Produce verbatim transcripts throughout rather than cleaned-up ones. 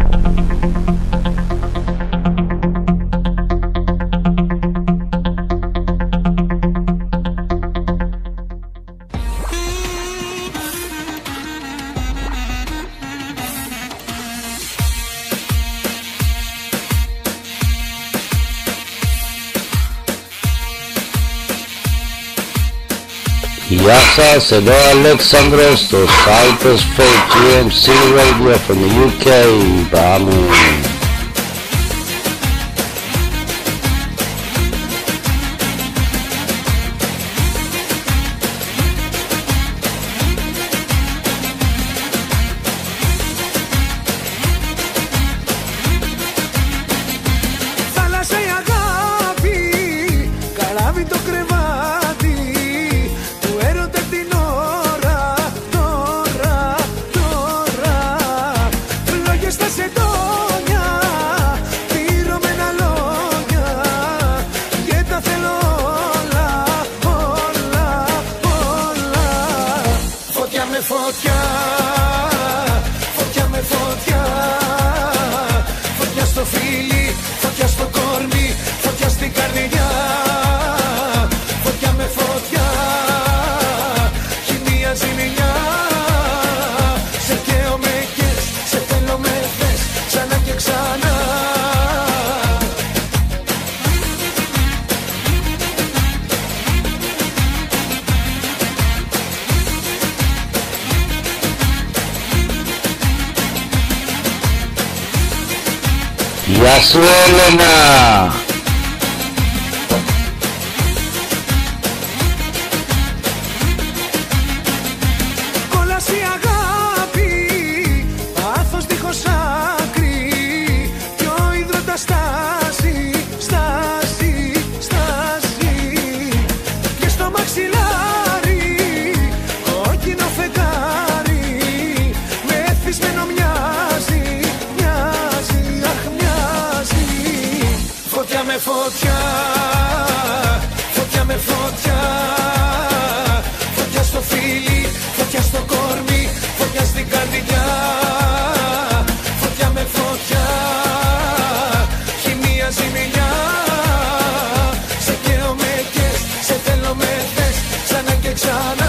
Γεια σας, εδώ Αλέξανδρος στο Cypress Fate τζι εμ σι Radio from the γιου κέι. Πάμε! Γεια σου Έλενα! Κόλαση αγάπη, πάθος δίχως άκρη, κι ο υδρότας στάζει, στάζει, στάζει. Και στο μαξιλάρι, κόκκινο φεγγάρι, μεθυσμένο μοιάζει, μοιάζει, αχ μοιάζει. Φωτιά με φωτιά, φωτιά με φωτιά, φωτιά στο φίλι, φωτιά στο κορμί, φωτιά στην καρδιά. Φωτιά με φωτιά, χημεία ζημιά. Σε καίω με κες, σε θέλω με θες, ξανά και ξανά.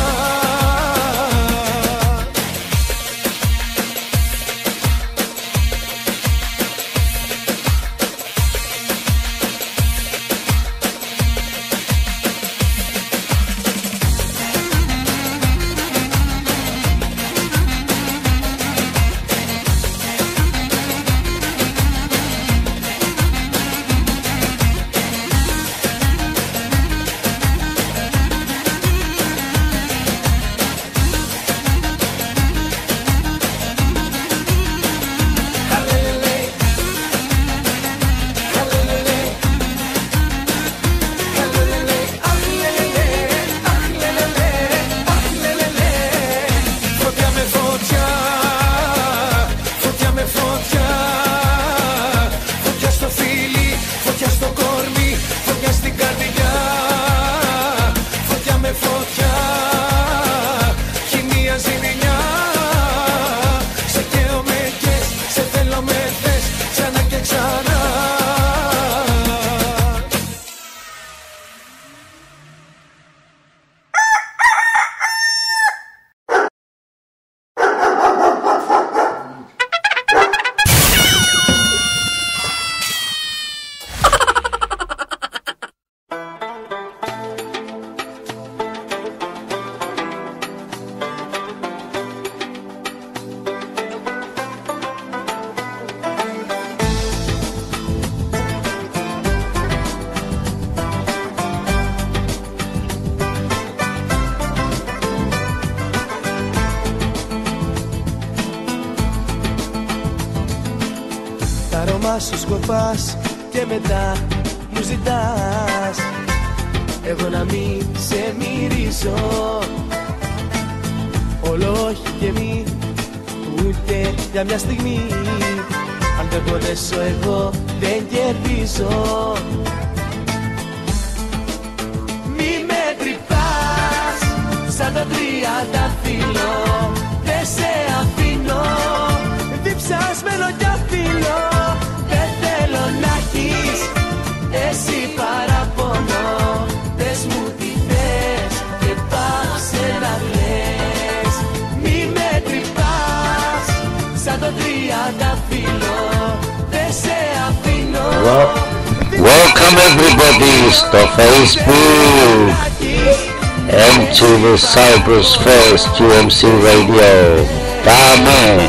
Σου σκορπάς και μετά μου ζητάς εγώ να μην σε μυρίσω. Όλο όχι και μη, ούτε για μια στιγμή. Αν δεν πονέσω εγώ δεν κερδίζω. Μη με τρυπάς σαν τα τριανταφύλλο. Δεν σε αφήνω διψασμένο κι αφήνω. Well, welcome everybody to Facebook and to the Cyprus First Q M C Radio. Πάμε!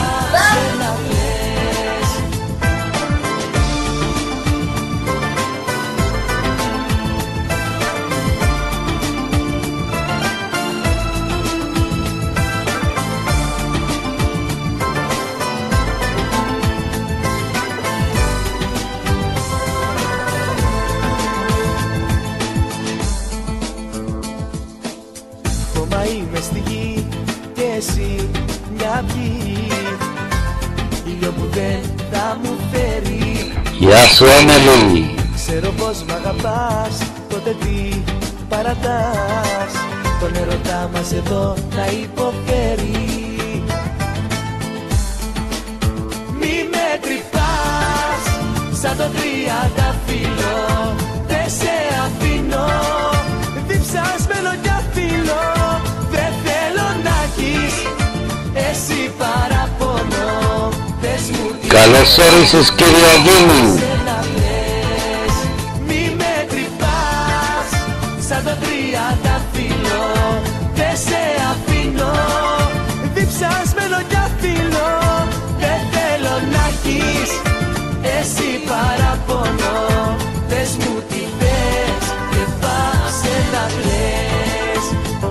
Είμαι στη γη και εσύ μια αυγή, ήλιο που δεν θα μου φέρει. Γεια σου Έμελη. Ξέρω πως μ' αγαπάς, τότε τι παρατάς, τον ερωτά μας εδώ να υποφέρει. Μη με τρυπάς σαν το τριανταφύλλο, δεν σε αφήνω διψασμένο κι αφύλλο. Δεν θέλω να έχεις εσύ παραπονώ. Καλώς όρισες κύριε Αγγίνη. Μη με τρυπάς σαν το τριανταφύλλο, δεν σε αφήνω διψασμένο κι αφύλλο. Δεν θέλω να έχεις εσύ παραπονώ. Πες μου τι θες και πάψε να κλαις.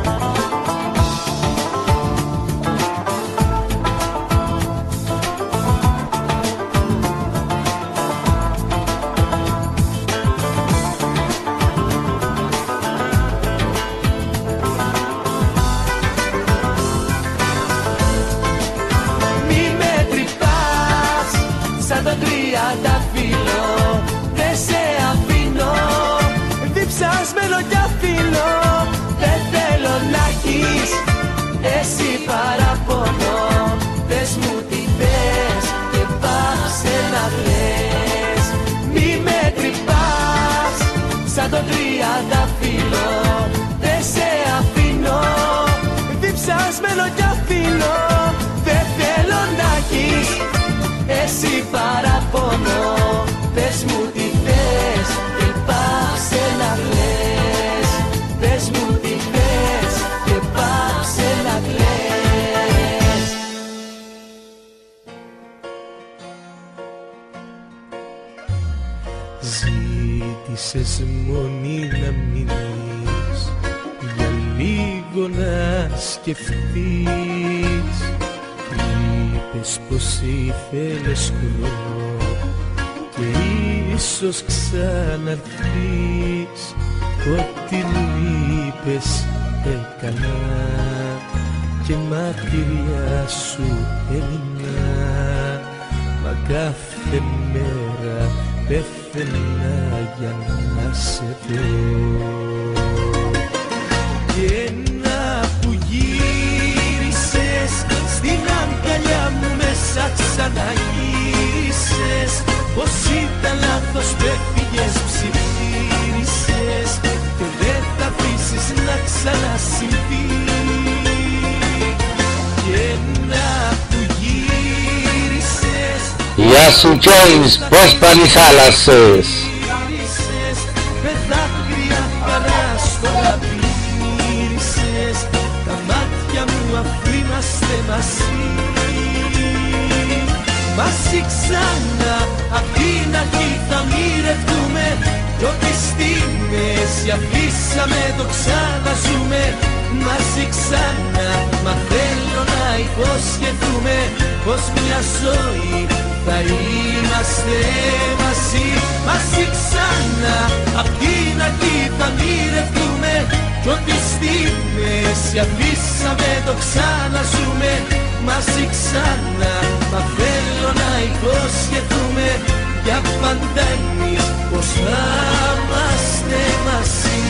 Σαν το τριανταφύλλο, δεν σε αφήνω διψασμένο κι αφύλλο. Δεν θέλω να έχεις εσύ παραπονώ. Πες μου τι θες και πάψε να κλαις. Μη με τρυπάς σαν το τριανταφύλλο, δεν σε αφήνω διψασμένο κι αφύλλο. Δεν θέλω να έχεις εσύ παραπονώ. Πες μου τι θες και πάψε να κλαις. Πες μου τι θες και πάψε να κλαις. Ζήτησες μόνη να μείνεις, για λίγο να σκεφτείς. Είπες πως ήθελες χρόνο και ίσως ξαναρθείς. Ό,τι μου είπες έκανα και μακριά σου έμεινα. Μα κάθε μέρα πέθαινα για να σε δω. Και να που γύρισες στην αγκαλιά μου μέσα ξαναγύρισες. Πως ήταν λάθος που έφυγες, ψιθύρισες και δεν θα αφήσεις να ξανασυμβεί. Και να που γύρισες. Γεια σου Joyce, πώς πανηθάλασσες. Με δάκρυα παράστολα πλήρησες. Τα μάτια μου αφού είμαστε μαζί. Μαζί ξανά απ' την αρχή θα μοιρευτούμε. Κι ό,τι στιγμές αφήσαμε το ξαναζούμε. Μαζί ξανά, μα θέλω να υποσχεθούμε πως μια ζωή θα είμαστε μαζί. Μαζί ξανά απ' την αρχή θα μοιρευτούμε. Κι ό,τι στιγμές αφήσαμε το ξαναζούμε. Μαζί ξανά, μα θέλω να υποσχεθούμε για πάντα εμείς πως θα είμαστε μαζί.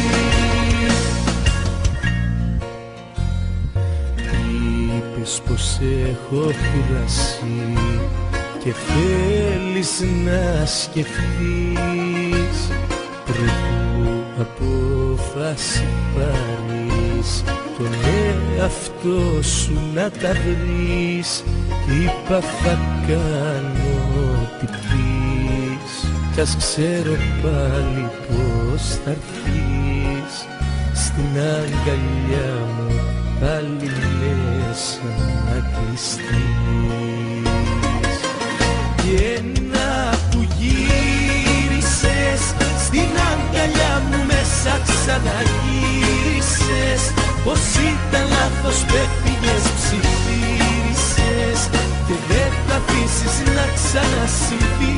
Είπες πως έχω κουράσει και θέλεις να σκεφτείς. Προτού απόφαση πάρεις, τον εαυτό σου να τα βρεις. Είπα θα κάνω ό,τι πεις. κι ας ξέρω πάλι πως θα έρθεις στην αγκαλιά μου πάλι μέσα να κλειστείς. Και να που γύρισες στην αγκαλιά μου μέσα ξαναγύρισες, πως ήταν λάθος πέφυγες ψιθύρισες και δεν θα αφήσεις να ξανασυμβεί.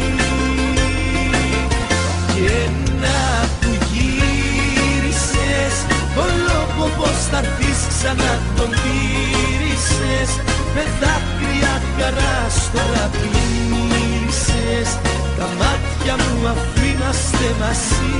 Και να που γύρισες το λόγο πως θα έρθεις ξανά τον τήρησες, με δάκρυα χαράς τώρα πλήρησες, τα μάτια μου αφού είμαστε μαζί.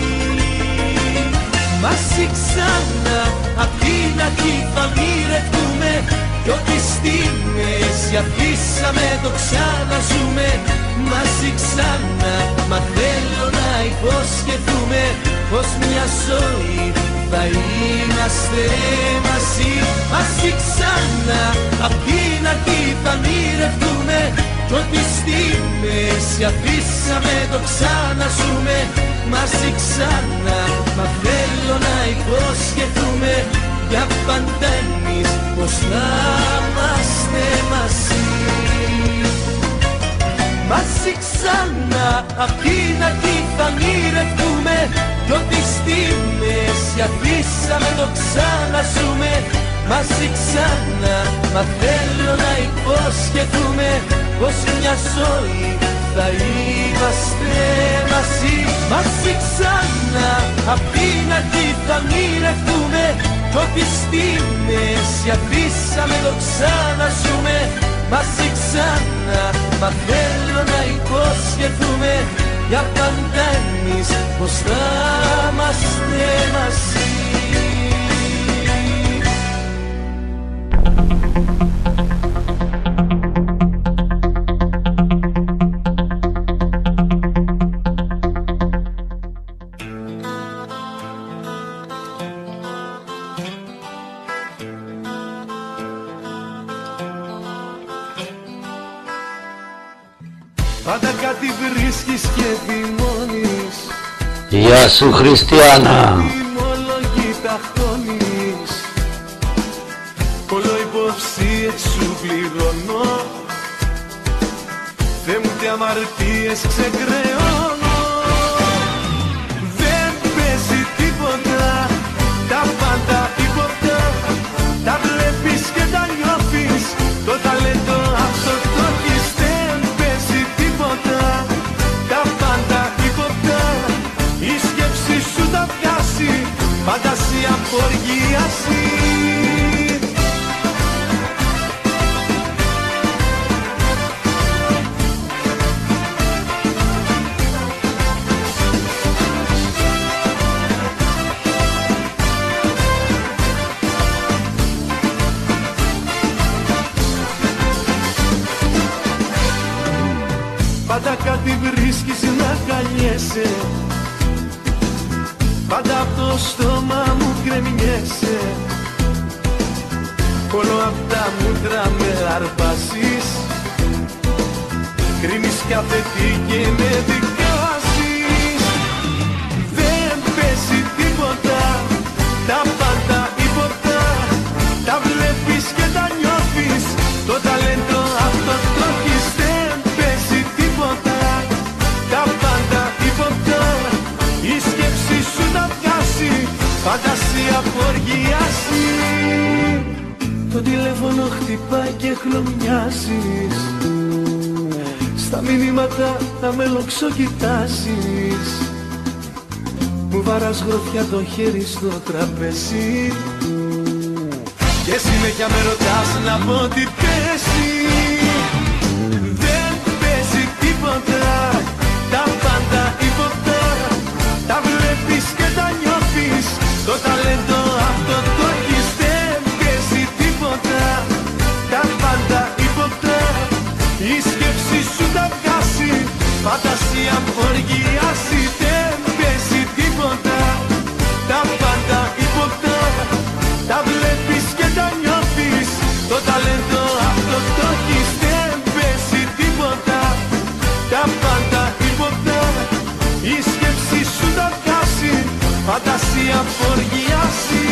Μαζί ξανά απ' την αρχή θα μοιρευτούμε κι ό,τι στιγμές αφήσαμε το ξαναζούμε. Μαζί ξανά, μα θέλω να υποσχεθούμε πως μια ζωή θα είμαστε μαζί. Μαζί ξανά απ' την αρχή θα μοιρευτούμε κι ό,τι στιγμές αφήσαμε το ξαναζούμε. Μαζί ξανά, μα θέλω να υποσχεθούμε για πάντα εμείς πως θα είμαστε μαζί. Μαζί ξανά απ' την αρχή θα μοιρευτούμε κι ό,τι στιγμές αφήσαμε το ξαναζούμε. Μαζί ξανά, μα θέλω να υποσχεθούμε πως μια ζωή θα είμαστε μαζί. Μαζί ξανά απ' την αρχή θα μοιρευτούμε κι ό,τι στιγμές αφήσαμε το ξαναζούμε. Μαζί ξανά, μα θέλω να υποσχεθούμε για πάντα εμείς πως θα είμαστε μαζί. Πάντα κάτι βρίσκεις και θυμώνεις. Γεια σου Χριστιανά. Τιμολογήτα χώνεις. Όλο υποψίες σου πληρώνω. Θεέ μου τι αμαρτίες ξεκρεώνω. Δεν παίζει τίποτα, τα πάντα τίποτα. Τα βλέπεις και τα νιώθεις, το ταλέντο αυτό το έχεις. Φαντασία αποργίαση. Πάντα κάτι βρίσκεις να καλιέσαι. Πάντα απ' το στόμα μου κρεμιέσαι. Όλο απ' τα μούτρα με αρπάζεις. Κρίνεις κάθε τι και με δικάζεις. Δεν παίζει τίποτα, τα πάντα υποτά. Τα βλέπεις και τα νιώθεις, το ταλέντο αυτό το έχεις. Δεν παίζει τίποτα, τα πάντα υποτά. Η σκέψη σου τα βγάζει, φαντασία αποργίαση. Το τηλέφωνο χτυπάει και χλωμιάζεις. Στα μηνύματα τα μελοξό κοιτάζεις. Μου βαράς γροθιά το χέρι στο τραπέζι και συνέχεια με ρωτάς να πω τι πέσει. Δεν παίζει τίποτα, τα πάντα υποτά. Τα βλέπεις και τα νιώθεις, το ταλέντο αυτό το έχεις. Δεν παίζει τίποτα, τα πάντα υποτά. Η σκέψη σου τα βγάζει, φαντασία αποργίαση. Δεν παίζει τίποτα, τα πάντα υποτά. Τα βλέπεις και τα νιώθεις, το ταλέντο αυτό το έχεις. αφοριάσει.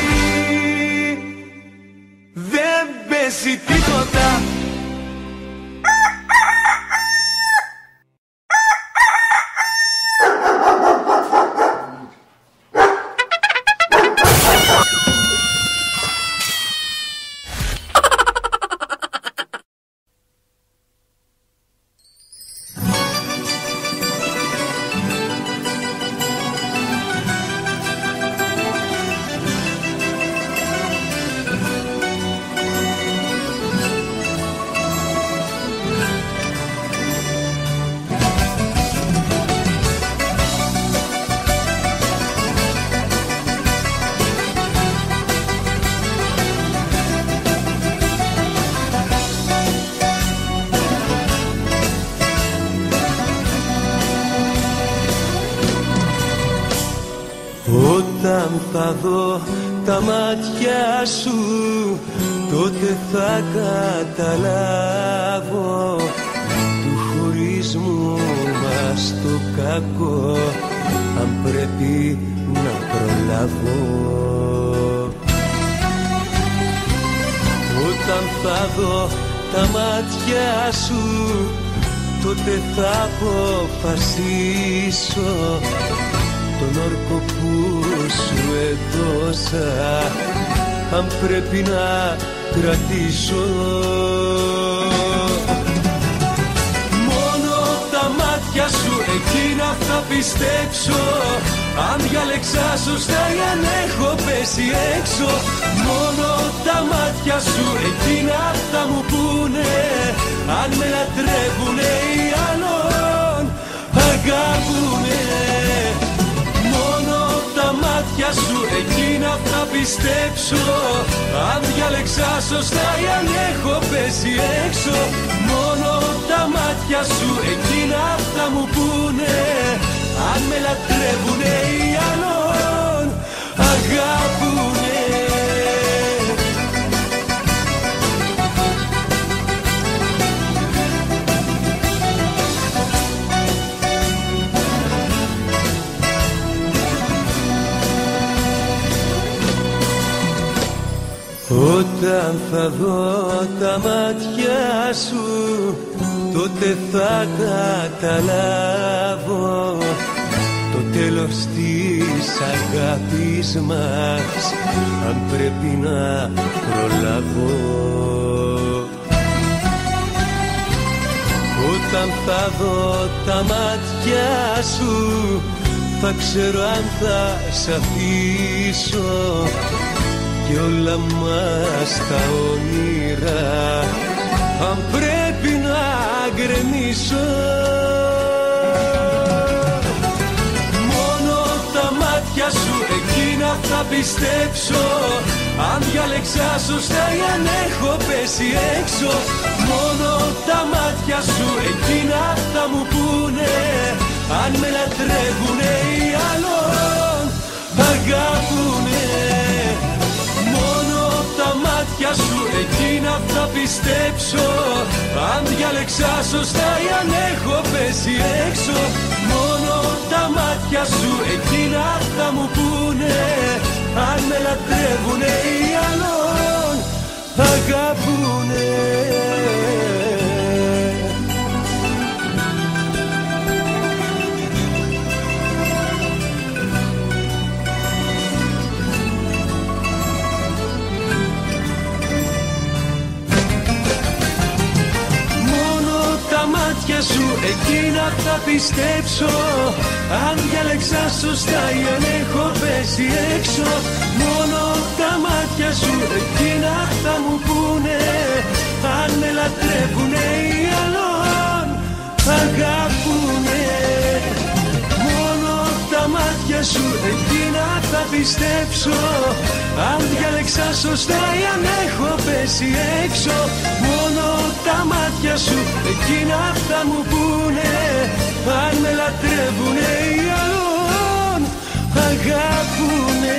Δεν παίζει τίποτα. Όταν θα δω τα μάτια σου, τότε θα καταλάβω του χωρισμού μας το κακό, αν πρέπει να προλάβω. Όταν θα δω τα μάτια σου, τότε θα αποφασίσω τον όρκο που σου έδωσα, αν πρέπει να κρατήσω. Μόνο τα μάτια σου εκείνα θα πιστέψω, αν διάλεξα σωστά ή αν έχω πέσει έξω. Μόνο τα μάτια σου εκείνα θα μου πούνε, αν με λατρεύουνε ή άλλον αγάπουνε. Τα μάτια σου εκείνα θα πιστέψω, αν διάλεξα σωστά ή αν έχω πέσει έξω. Μόνο τα μάτια σου εκείνα θα μου πούνε, αν με λατρεύουνε ή άλλον αγάπουνε. Όταν θα δω τα μάτια σου, τότε θα καταλάβω το τέλος της αγάπης μας, αν πρέπει να προλάβω. Όταν θα δω τα μάτια σου, θα ξέρω αν θα σ' αφήσω κι όλα μας τα όνειρα, αν πρέπει να γκρεμίσω. Μόνο τα μάτια σου εκείνα θα πιστέψω, αν διάλεξα σωστά ή αν έχω πέσει έξω. Μόνο τα μάτια σου εκείνα θα μου πούνε, αν με λατρεύουνε ή άλλον αγάπουνε. Τα μάτια σου εκείνα θα πιστέψω, αν διάλεξα σωστά ή αν έχω πέσει έξω. Μόνο τα μάτια σου εκείνα θα μου πούνε, αν με λατρεύουνε ή άλλον αγάπουνε. Σου εκείνα θα πιστέψω, αν διάλεξα σωστά ή αν έχω πέσει έξω. Μόνο τα μάτια σου εκείνα θα μου πούνε, αν με λατρεύουνε ή άλλον αγάπουνε. Μόνο τα μάτια σου εκείνα θα πιστέψω, αν διάλεξα σωστά ή αν έχω πέσει έξω. Μόνο τα μάτια σου εκείνα θα μου πούνε, αν με λατρεύουνε ή άλλον αγάπουνε.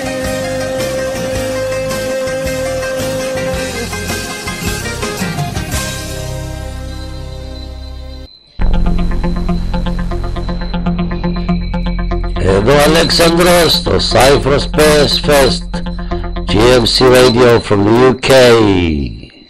Εδώ Αλέξανδρος στο Cyprus Fest, τζι εμ σι Radio from the γιου κέι.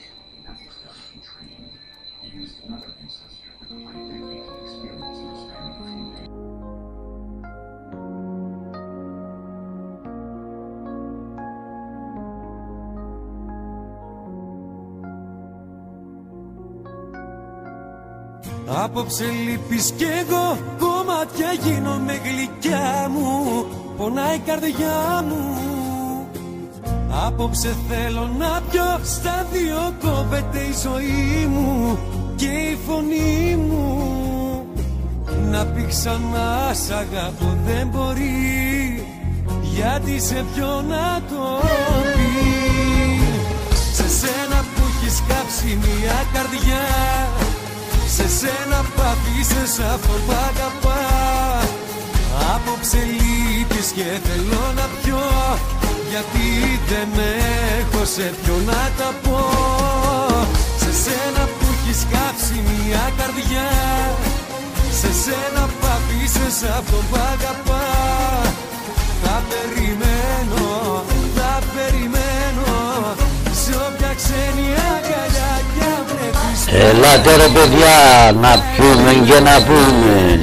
Απόψε λείπεις κι εγώ, κομμάτια γίνομαι γλυκιά μου, πονάει η καρδιά μου. Απόψε θέλω να πιω, στα δύο κόβεται η ζωή μου και η φωνή μου. Να πει ξανά σ' αγαπώ δεν μπορεί, γιατί σε ποιο να το πει. Σε σένα που έχεις κάψει μια καρδιά, σε σένα που αφήσες αυτόν που αγαπά. Απόψε λείπεις και θέλω να πιω, γιατί δεν έχω σε ποιο να τα πω. Σε σένα που έχεις κάψει μια καρδιά, σε σένα που αφήσες αυτόν που αγαπά. Θα περιμένω, θα περιμένω, σε όποια ξένη αγκαλιά κι αν βρεθείς. Ελάτε ρε παιδιά, να πιούμε και να πούμε.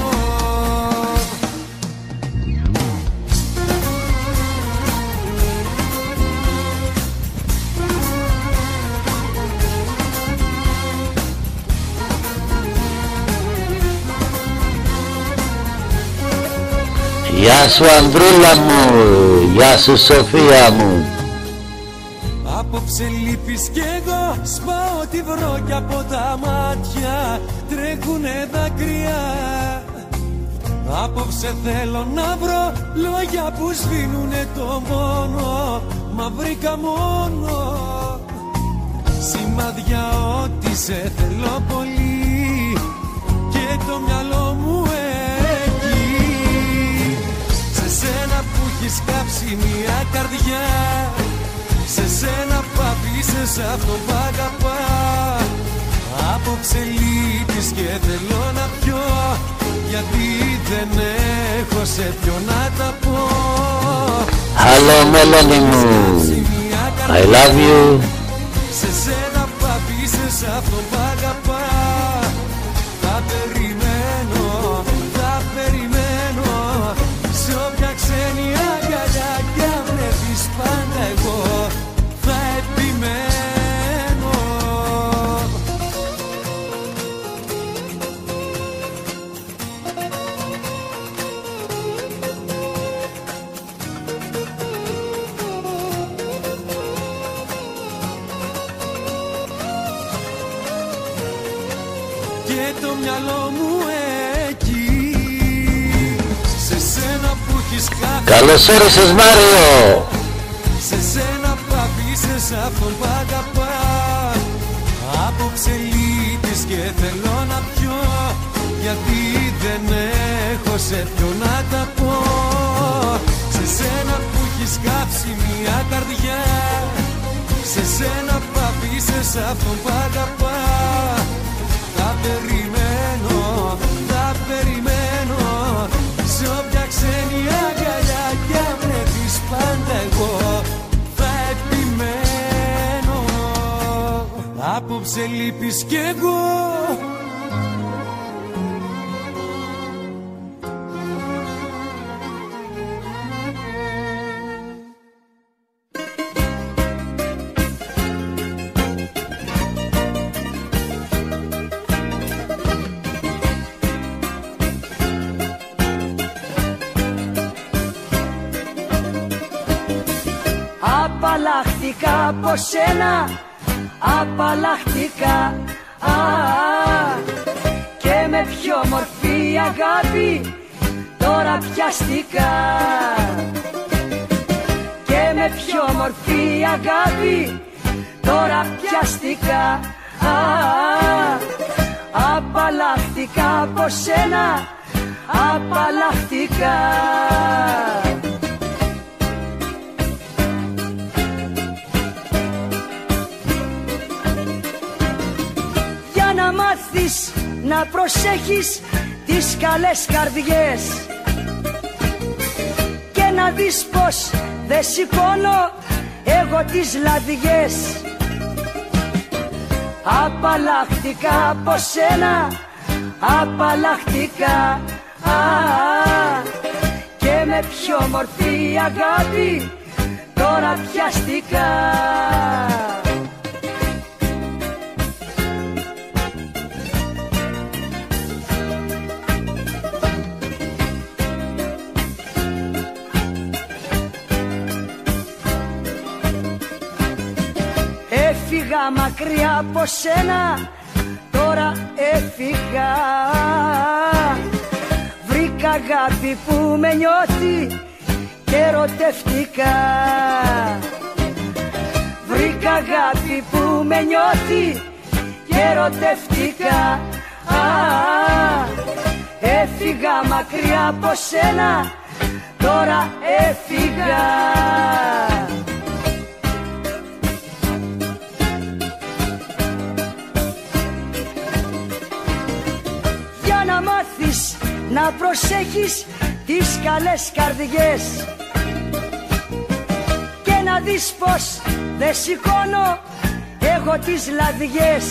Γεια σου Ανδρούλα μου, γεια σου Σοφία μου. Απόψε λείπεις κι εγώ, σπάω τη βρω κι από τα μάτια τρέχουνε δάκρυα. Απόψε θέλω να βρω λόγια που σβήνουνε το μόνο, μα βρήκα μόνο σημάδια ότι σε θέλω πολύ και το μυαλό μου εκεί. Σε σένα που έχεις κάψει μια καρδιά, σε σένα που αφήσες αυτό που αγαπά. Απόψε λείπεις και θέλω να πιω, γιατί δεν έχω σε ποιο να τα πω. Hello Melanie μου, I love you. Σε σένα που αφήσες αυτό που αγαπά. Θα περιμένω, θα περιμένω, σε όποια ξένη αγκαλιά κι αν βρεθείς πάντα εγώ θα επιμένω. Και το μυαλό μου εκεί, σε σένα που έχεις κάνει. Καλώς όρισες Μάριο. Σε σένα που αφήσες αυτόν που αγαπά. Απόψε λείπεις και θέλω να πιω, γιατί δεν έχω σε ποιο να τα πω. Σε σένα που έχεις κάψει μια καρδιά, σε σένα που αφήσες αυτόν που αγαπά. Θα περιμένω, θα περιμένω, σε όποια ξένη αγκαλιά κι αν βρεθείς πάντα εγώ θα επιμένω. Απόψε λείπεις κι εγώ. Απαλλάχτηκα από σένα, απαλλάχτηκα α, και με πιο μορφή αγάπη τώρα πιαστικά. Και με πιο μορφή αγάπη τώρα πιαστικά α, απαλλάχτηκα από σένα, απαλλάχτηκα. Να μάθεις να προσέχεις τις καλές καρδιές, να δεις πως δεν σηκώνω εγώ τις λαδιές. Απαλλαχτικά από σένα, απαλλαχτικά, α, και με πιο μορφή αγάπη τώρα πιαστικά. Έφυγα μακριά από σένα, τώρα έφυγα. Βρήκα αγάπη που με νιώθει και ερωτευτικά. Βρήκα αγάπη που με νιώθει και ερωτευτικά. Α, έφυγα μακριά από σένα, τώρα έφυγα. Να μάθεις να προσέχεις τις καλές καρδιές και να δεις πως δεν σηκώνω εγώ τις λαδιές.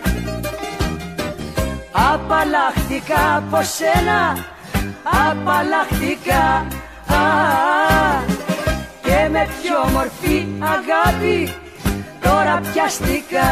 Απαλλαχτικά από σένα, απαλλαχτικά, α, και με πιο μορφή αγάπη τώρα πιαστικά.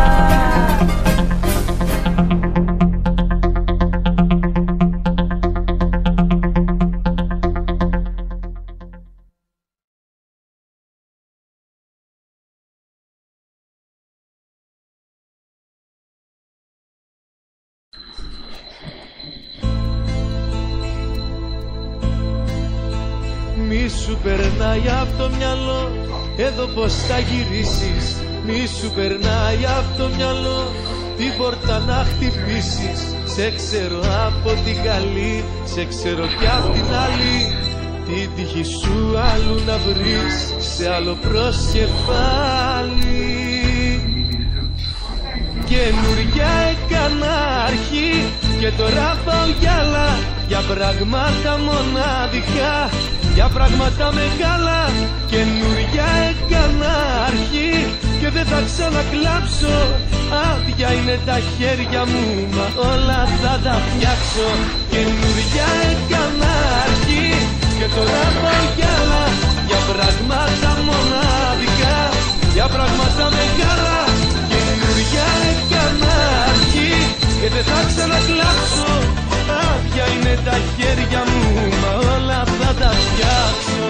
Μη σου περνάει από το μυαλό εδώ πως θα γυρίσεις. Μη σου περνάει από το μυαλό την πόρτα να χτυπήσεις. Σε ξέρω από την καλή, σε ξέρω κι απ' την άλλη. Την τύχη σου άλλου να βρεις σε άλλο προσκεφάλι. Καινούρια έκανα αρχή και τώρα πάω κι άλλα, για πράγματα μοναδικά, για πράγματα μεγάλα. Καινούρια έκανα αρχή και δεν θα ξανακλάψω. Άδεια είναι τα χέρια μου, μα όλα θα τα φτιάξω. Καινούρια έκανα αρχή και τώρα πάω κι άλλα, για πράγματα μοναδικά, για πράγματα μεγάλα. Καινούρια έκανα αρχή και δεν θα ξανακλάψω. Άδεια είναι τα χέρια μου, μα όλα θα τα φτιάξω.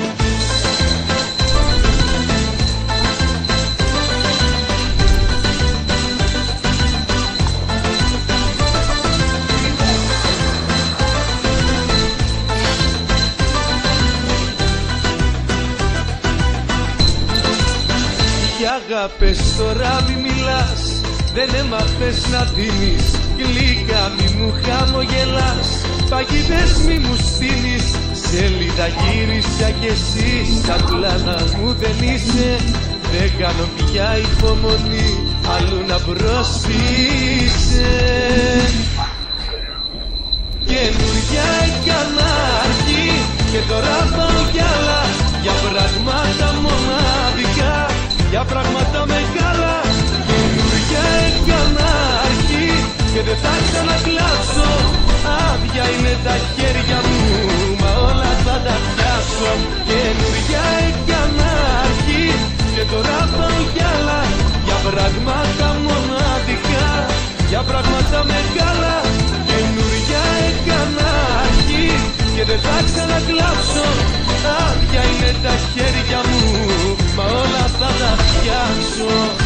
Για αγάπες τώρα μη μιλάς, δεν έμαθες να δίνεις. Γλυκά μη μου χαμογελάς, παγίδες μη μου στείλεις. Σελίδα γύρισα κι εσύ, σαν πλάνα μου δεν είσαι. Δεν κάνω πια υπομονή, αλλού να προσποιείσαι. Καινούρια έκανα αρχή και τώρα πάω κι άλλα, για πράγματα μοναδικά, για πράγματα μεγάλα. Καινούρια έκανα αρχή και δεν θα ξανακλάψω. Άδεια είναι τα χέρια μου, μα όλα θα τα φτιάξω. Καινούρια έκανα αρχή και τώρα πάω κι άλλα, για πράγματα μοναδικά, για πράγματα μεγάλα. Καινούρια έκανα αρχή και δεν θα ξανακλάψω. Άδεια είναι τα χέρια μου, μα όλα θα τα φτιάξω.